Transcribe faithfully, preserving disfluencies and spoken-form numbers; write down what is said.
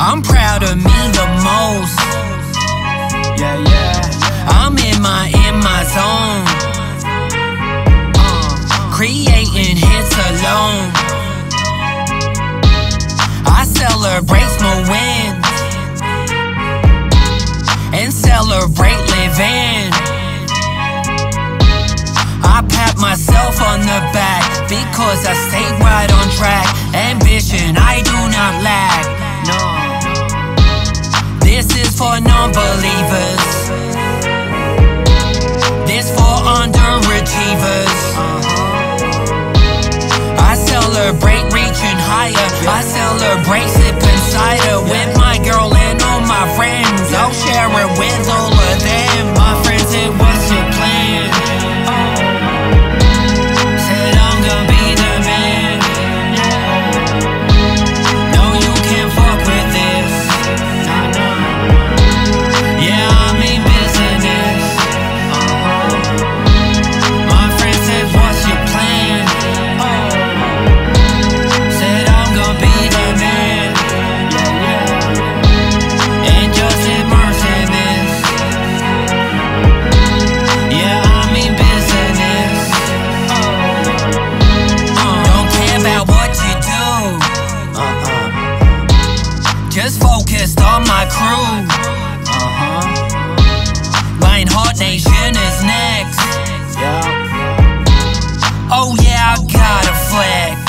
I'm proud of me the most. Yeah, yeah. I'm in my, in my zone. uh, Creating hits alone. I celebrate small wins and celebrate living. I pat myself on the back because I stay right on track. Ambition I do not lack. No. This is for non-believers. This for underachievers. I celebrate reaching higher. I celebrate sipping cider with my girl and all my friends. I'll share it with all of them. My friends said, what's your plan? Said I'm gonna be the man. No, you can't fuck with this. Yeah, I'm in business. My friend said, what's your plan? Said I'm gonna be the man. And just immerse in this. Yeah, I'm in business. Don't care about what you do. Uh-uh. Just focused on my crew. Uh-huh. Lionheart Nation is next. Yeah. Oh yeah, I got a flex.